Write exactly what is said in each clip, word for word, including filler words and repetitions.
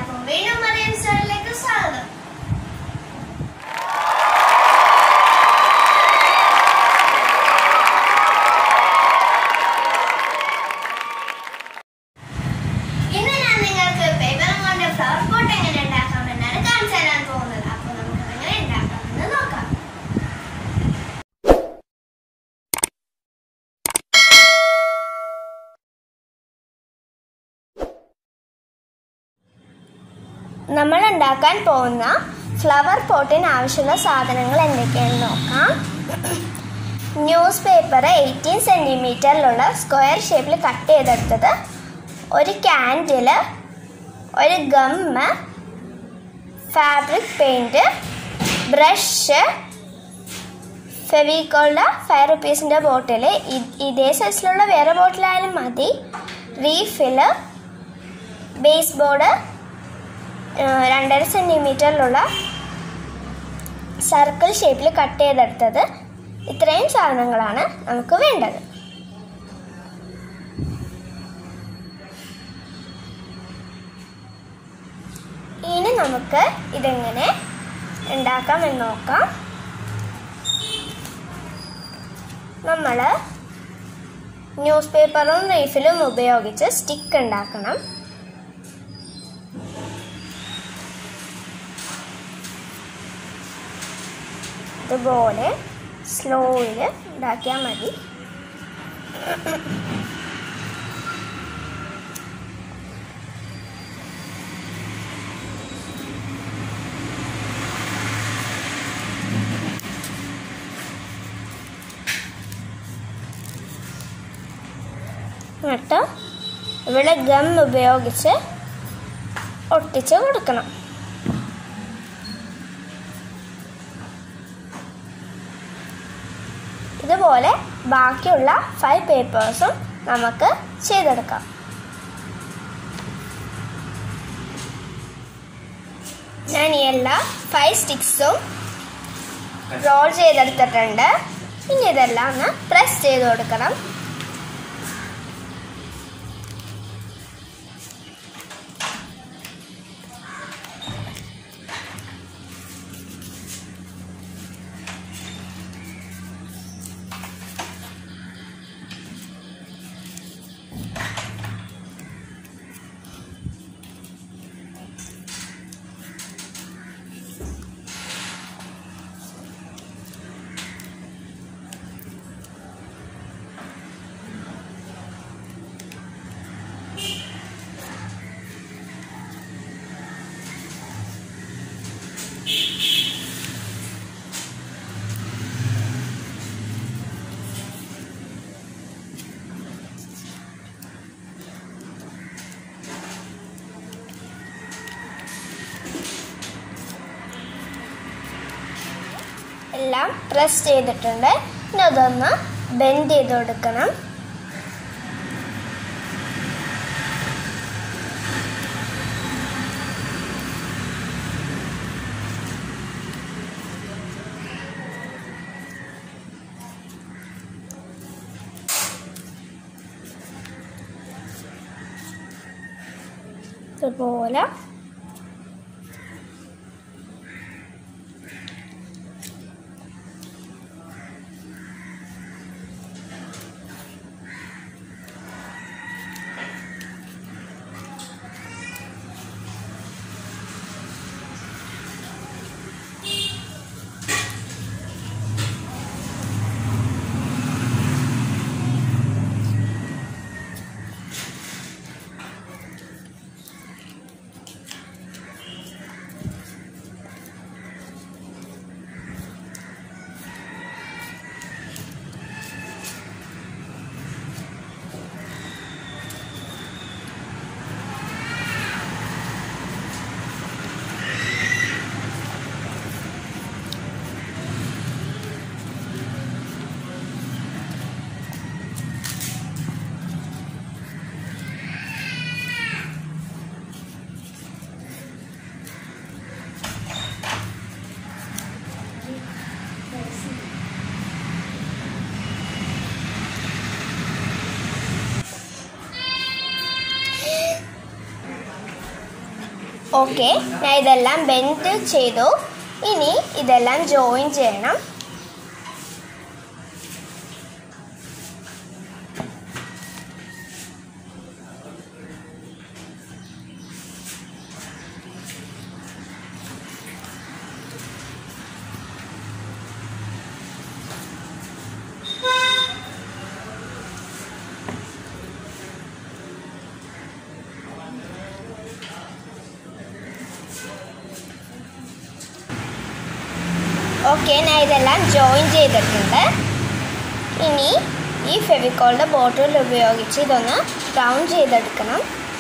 എല്ലാവർക്കും വീണ്ടും മറിയം സ്റ്റോറിയിലേക്ക് സ്വാഗതം. ഇന്ന് ഞാൻ നിങ്ങൾക്ക് പേപ്പർ കൊണ്ട് ഫ്ലവർ പോട്ട് എങ്ങനെ ഉണ്ടാക്കാമെന്നാണ് കാണിച്ചു തരാൻ പോകുന്നത്. അപ്പോൾ നമുക്ക് എങ്ങനെ ഉണ്ടാക്കാമെന്ന് നോക്കാം. നമ്മൾ ഉണ്ടാക്കാൻ പോകുന്ന ഫ്ലവർ പോട്ടിന് ആവശ്യമുള്ള സാധനങ്ങൾ എന്തൊക്കെയാണെന്ന് നോക്കാം. ന്യൂസ് പേപ്പർ എയ്റ്റീൻ സെൻറ്റിമീറ്ററിലുള്ള സ്ക്വയർ ഷേപ്പിൽ കട്ട് ചെയ്തെടുത്തത്, ഒരു ക്യാൻഡില്, ഒരു ഗമ്മ്, ഫാബ്രിക് പെയിൻറ്റ്, ബ്രഷ്, ഫെവിക്കോളിൻ്റെ ഫൈവ് റുപ്പീസിൻ്റെ ബോട്ടിൽ, ഇതേ സൈസിലുള്ള വേറെ ബോട്ടിലായാലും മതി, റീഫില്, ബേസ് ബോർഡ്, രണ്ടര സെൻറ്റിമീറ്ററിലുള്ള സർക്കിൾ ഷേപ്പിൽ കട്ട് ചെയ്തെടുത്തത്. ഇത്രയും സാധനങ്ങളാണ് നമുക്ക് വേണ്ടത്. ഇനി നമുക്ക് ഇതെങ്ങനെ ഉണ്ടാക്കാമെന്ന് നോക്കാം. നമ്മൾ ന്യൂസ് പേപ്പറും റീഫിലും ഉപയോഗിച്ച് സ്റ്റിക്ക് ഉണ്ടാക്കണം. ഇതുപോലെ സ്ലോയിൽ ഉണ്ടാക്കിയാൽ മതി. എന്നിട്ട് ഇവിടെ ഗം ഉപയോഗിച്ച് ഒട്ടിച്ച് കൊടുക്കണം. ഇതുപോലെ ബാക്കിയുള്ള ഫൈവ് പേപ്പേഴ്സും നമുക്ക് ചെയ്തെടുക്കാം. ഞാൻ ഈ എല്ലാ ഫൈവ് സ്റ്റിക്സും റോൾ ചെയ്തെടുത്തിട്ടുണ്ട്. ഇനി ഇതെല്ലാം ഒന്ന് പ്രസ് ചെയ്ത് കൊടുക്കണം. എല്ലാം പ്രസ് ചെയ്തിട്ടുണ്ട്. ഇനി അതൊന്ന് ബെൻഡ് ചെയ്ത് കൊടുക്കണം. ഇതുപോലെ ഓക്കെ, ഞാൻ ഇതെല്ലാം ബെൻഡ് ചെയ്തു. ഇനി ഇതെല്ലാം ജോയിൻ ചെയ്യണം. ഓക്കെ, ഞാൻ ഇതെല്ലാം ജോയിൻ ചെയ്തിട്ടുണ്ട്. ഇനി ഈ ഫെവിക്കോളിൻ്റെ ബോട്ടിൽ ഉപയോഗിച്ച് ഇതൊന്ന് റൗണ്ട് ചെയ്തെടുക്കണം.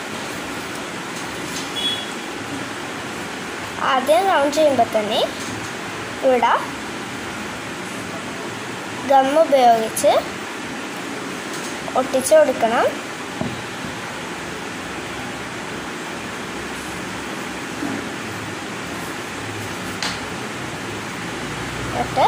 ആദ്യം റൗണ്ട് ചെയ്യുമ്പോൾ തന്നെ ഇവിടെ ഗം ഉപയോഗിച്ച് ഒട്ടിച്ചു കൊടുക്കണം. എന്നിട്ട്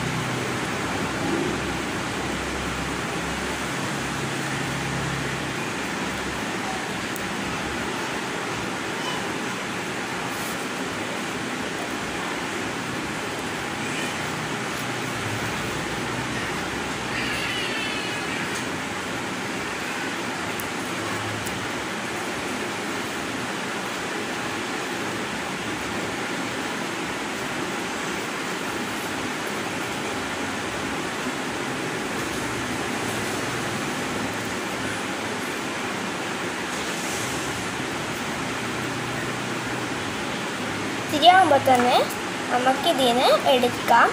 തിരിയാകുമ്പോൾ തന്നെ നമുക്കിതിന് എടുക്കാം.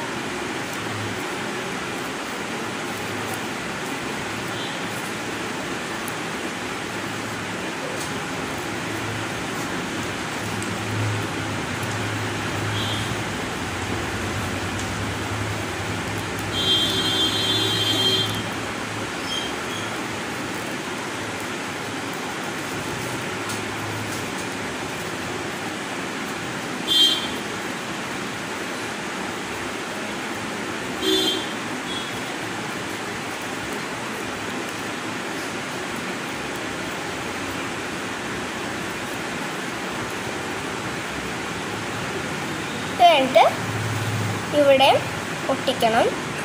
കഴിഞ്ഞിട്ട് ഇവിടെ ഒട്ടിക്കണം.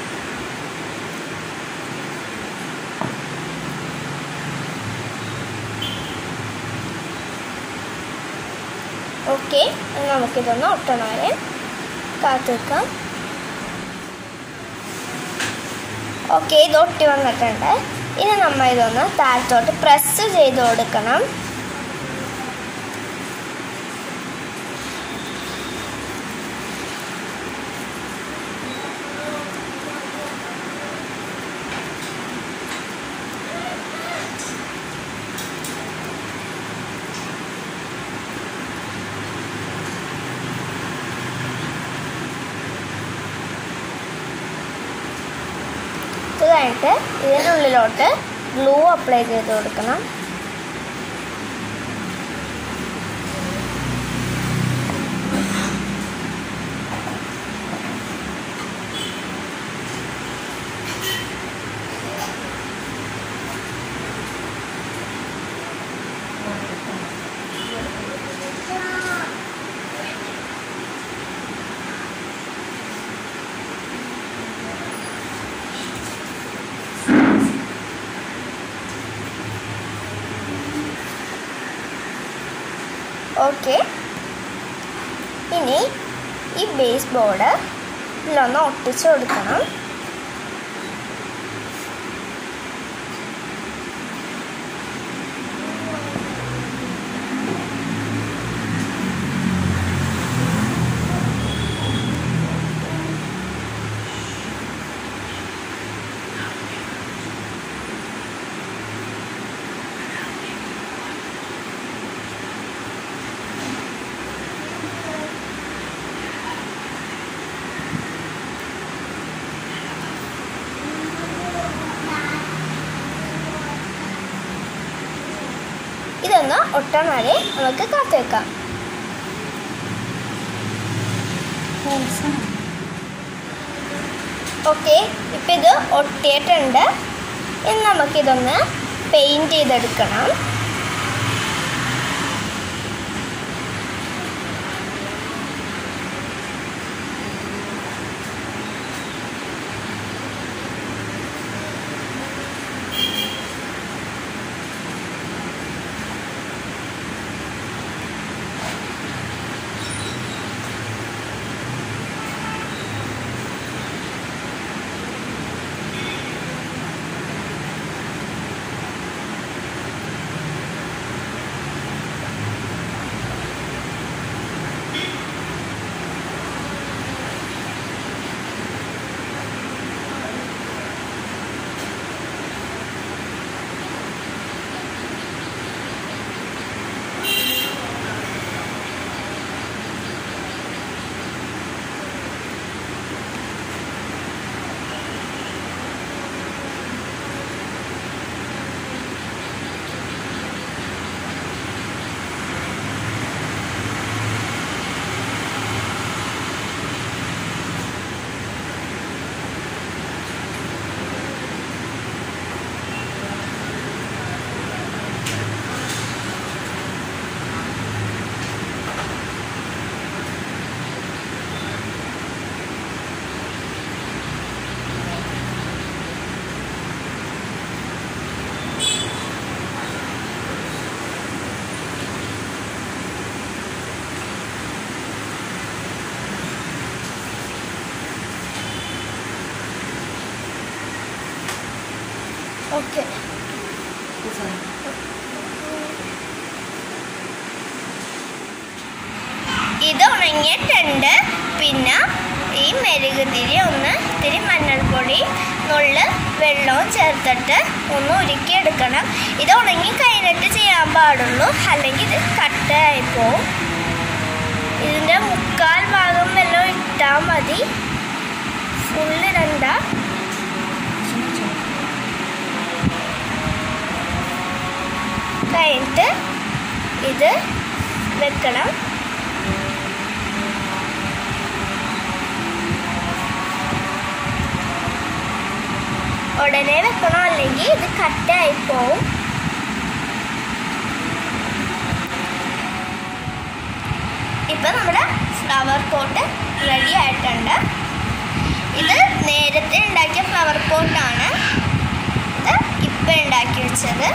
ഓക്കെ, നമുക്കിതൊന്ന് ഒട്ടണ വരെ കാത്തു വെക്കാം. ഓക്കെ, ഇത് ഒട്ടി വന്നിട്ടുണ്ട്. ഇനി നമ്മൾ ഇതൊന്ന് താഴത്തോട്ട് പ്രസ് ചെയ്ത് കൊടുക്കണം. ഇത് കഴിഞ്ഞിട്ട് ഇതിനുള്ളിലോട്ട് ഗ്ലൂ അപ്ലൈ ചെയ്ത് കൊടുക്കണം. ഓക്കെ, ഇനി ഈ ബേസ് ബോർഡ് ഇതിലൊന്ന് ഒട്ടിച്ചു കൊടുക്കണം. ഇതൊന്ന് ഒട്ടാൻ വരെ നമുക്ക് കാത്തു വെക്കാം. ഓക്കെ, ഇപ്പം ഇത് ഒട്ടിയിട്ടുണ്ട്. ഇനി നമുക്കിതൊന്ന് പെയിൻറ്റ് ചെയ്തെടുക്കണം. ഓക്കെ ഇത് ഉണങ്ങിയിട്ടുണ്ട്. പിന്നെ ഈ മെഴുകുതിരി ഒന്ന് ഇത്തിരി മഞ്ഞൾപ്പൊടി നുള്ള് വെള്ളവും ചേർത്തിട്ട് ഒന്ന് ഉരുക്കിയെടുക്കണം. ഇത് ഉണങ്ങി കഴിഞ്ഞിട്ട് ചെയ്യാൻ പാടുള്ളൂ, അല്ലെങ്കിൽ ഇത് കട്ടയായി പോവും. ഇതിൻ്റെ മുക്കാൽ ഭാഗം വെള്ളം ഇട്ടാൽ മതി, ഫുള്ളിടണ്ട. കഴിഞ്ഞിട്ട് ഇത് വെക്കണം. ഉടനെ വെക്കണം, അല്ലെങ്കിൽ ഇത് കട്ടായി പോവും. ഇപ്പം നമ്മുടെ ഫ്ലവർ പോട്ട് റെഡി ആയിട്ടുണ്ട്. ഇത് നേരത്തെ ഉണ്ടാക്കിയ ഫ്ലവർ പോട്ടാണ്, ഇത് ഇപ്പം ഉണ്ടാക്കി വെച്ചത്.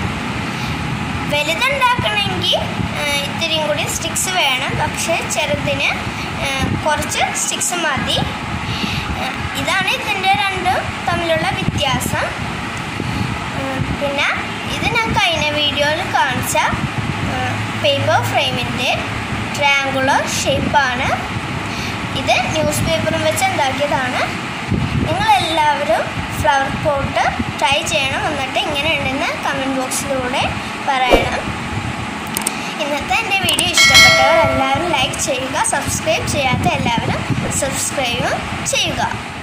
വലുതുണ്ടാക്കണമെങ്കിൽ ഇത്തിരിയും കൂടി സ്റ്റിക്സ് വേണം, പക്ഷേ ചെറുതിന് കുറച്ച് സ്റ്റിക്സ് മതി. ഇതാണ് ഇതിൻ്റെ രണ്ടും തമ്മിലുള്ള വ്യത്യാസം. പിന്നെ ഇത് ഞാൻ കഴിഞ്ഞ വീഡിയോയിൽ കാണിച്ച പേപ്പർ ഫ്രെയിമിൻ്റെ ട്രയാങ്കുലർ ഷേപ്പാണ്. ഇത് ന്യൂസ് പേപ്പറും വെച്ച് ഉണ്ടാക്കിയതാണ്. നിങ്ങളെല്ലാവരും ഫ്ലവർ പോട്ട് ട്രൈ ചെയ്യണം, എന്നിട്ട് ഇങ്ങനെ ഉണ്ടെന്ന് കമൻറ്റ് ബോക്സിലൂടെ പറയണം. ഇന്നത്തെ എൻ്റെ വീഡിയോ ഇഷ്ടപ്പെട്ടവർ എല്ലാവരും ലൈക്ക് ചെയ്യുക, സബ്സ്ക്രൈബ് ചെയ്യാത്ത എല്ലാവരും സബ്സ്ക്രൈബും ചെയ്യുക.